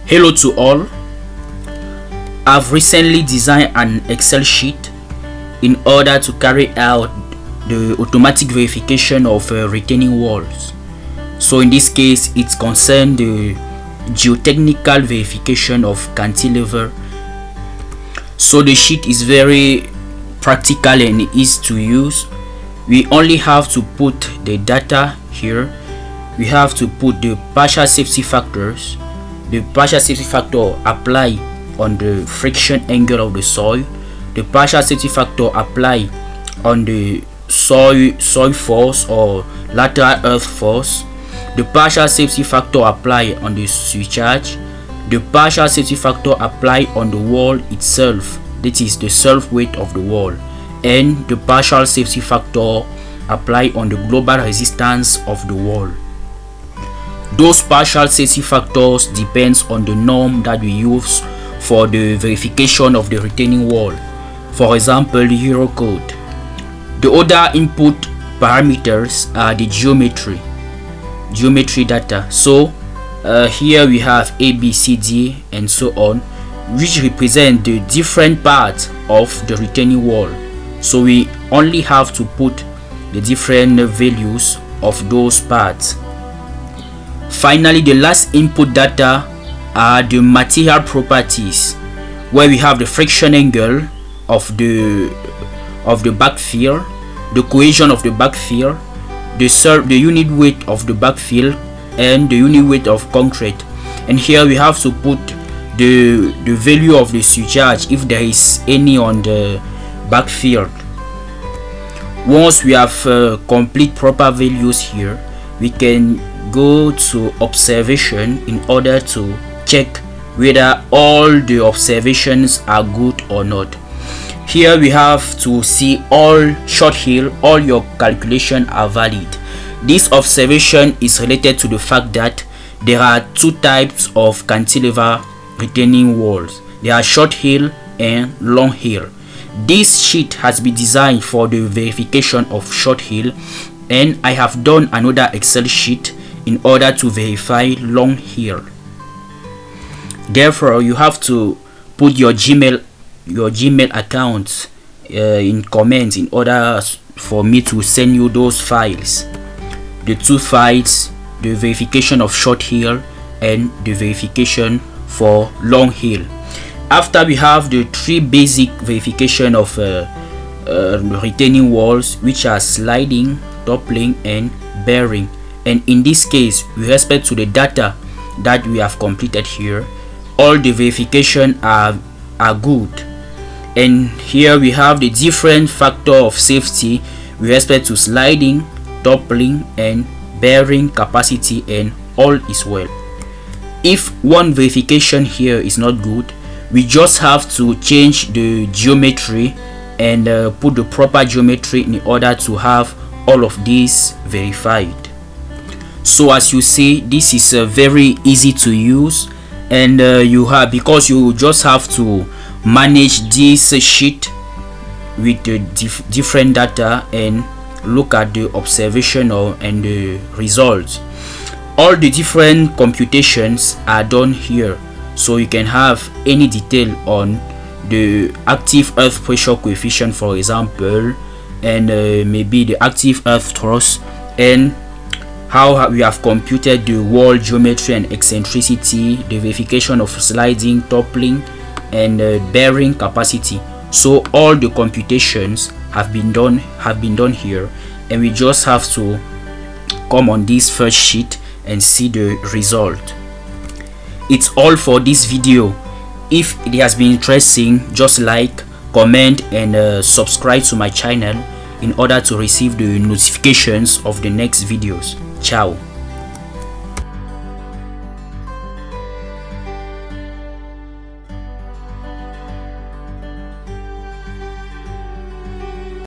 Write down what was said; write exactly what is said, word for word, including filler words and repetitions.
Hello to all. I've recently designed an Excel sheet in order to carry out the automatic verification of uh, retaining walls. So in this case, it concerns the geotechnical verification of cantilever. So the sheet is very practical and easy to use. We only have to put the data here. We have to put the partial safety factors. The partial safety factor apply on the friction angle of the soil. The partial safety factor apply on the soil soil force or lateral earth force. The partial safety factor apply on the surcharge. The partial safety factor apply on the wall itself, that is the self weight of the wall, and the partial safety factor apply on the global resistance of the wall. Those partial safety factors depends on the norm that we use for the verification of the retaining wall. For example, the Euro code. The other input parameters are the geometry geometry data. So uh, here we have A, B, C, D and so on, which represent the different parts of the retaining wall. So we only have to put the different values of those parts. Finally, the last input data are the material properties, where we have the friction angle of the of the backfill, the cohesion of the backfill, the serve the unit weight of the backfill, and the unit weight of concrete. And here we have to put the the value of the surcharge if there is any on the backfill. Once we have uh, complete proper values here, we can go to observation in order to check whether all the observations are good or not. Here we have to see all short hill, all your calculations are valid. This observation is related to the fact that there are two types of cantilever retaining walls. There are short hill and long hill. This sheet has been designed for the verification of short hill, and I have done another Excel sheet in order to verify long hill. Therefore, you have to put your Gmail your Gmail account uh, in comments in order for me to send you those files, the two files, the verification of short hill and the verification for long hill. After we have the three basic verification of uh, uh, retaining walls, which are sliding, toppling and bearing, and in this case, with respect to the data that we have completed here, all the verification are are good. And here we have the different factor of safety with respect to sliding, toppling and bearing capacity, and all is well. If one verification here is not good, we just have to change the geometry and uh, put the proper geometry in order to have all of these verified. So as you see, this is uh, very easy to use, and uh, you have because you just have to manage this sheet with the dif different data and look at the observation or, and the results. All the different computations are done here, so you can have any detail on the active earth pressure coefficient, for example, and uh, maybe the active earth thrust, and how we have computed the wall geometry and eccentricity, the verification of sliding, toppling and uh, bearing capacity. So all the computations have been done have been done here, and we just have to come on this first sheet and see the result. It's all for this video. If it has been interesting, just like, comment and uh, subscribe to my channel in order to receive the notifications of the next videos. Ciao.